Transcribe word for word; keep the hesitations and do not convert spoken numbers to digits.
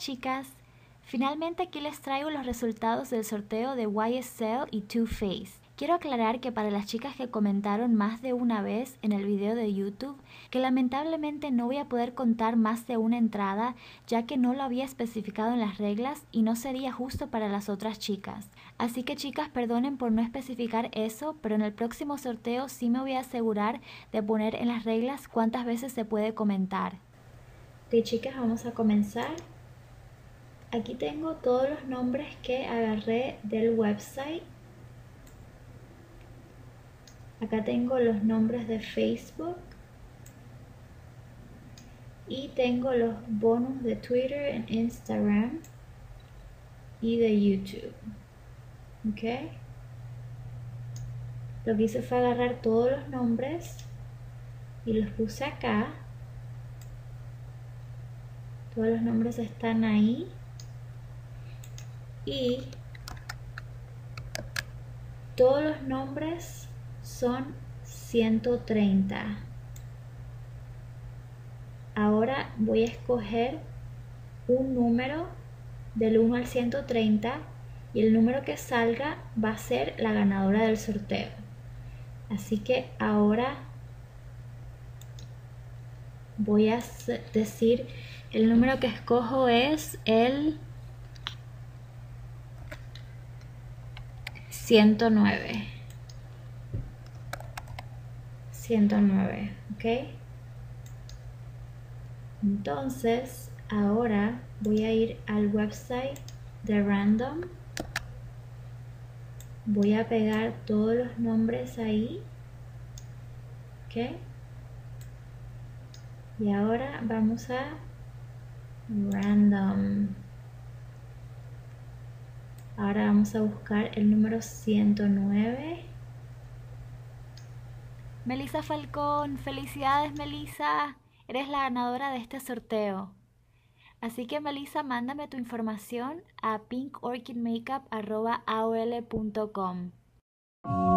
chicas, finalmente aquí les traigo los resultados del sorteo de Y S L y Too Faced. Quiero aclarar que para las chicas que comentaron más de una vez en el video de YouTube, que lamentablemente no voy a poder contar más de una entrada, ya que no lo había especificado en las reglas y no sería justo para las otras chicas. Así que chicas, perdonen por no especificar eso, pero en el próximo sorteo sí me voy a asegurar de poner en las reglas cuántas veces se puede comentar. Ok chicas, vamos a comenzar. Aquí tengo todos los nombres que agarré del website. Acá tengo los nombres de Facebook y tengo los bonus de Twitter, Instagram y de YouTube. Ok. Lo que hice fue agarrar todos los nombres y los puse acá. Todos los nombres están ahí. Y todos los nombres son ciento treinta. Ahora voy a escoger un número del uno al ciento treinta y el número que salga va a ser la ganadora del sorteo. Así que ahora voy a decir el número que escojo es el ciento nueve. ciento nueve, ¿ok? Entonces, ahora voy a ir al website de Random. Voy a pegar todos los nombres ahí. ¿Ok? Y ahora vamos a Random. Ahora vamos a buscar el número ciento nueve. Melissa Falcón, felicidades Melissa, eres la ganadora de este sorteo. Así que Melissa, mándame tu información a pink orchid makeup arroba a o l punto com.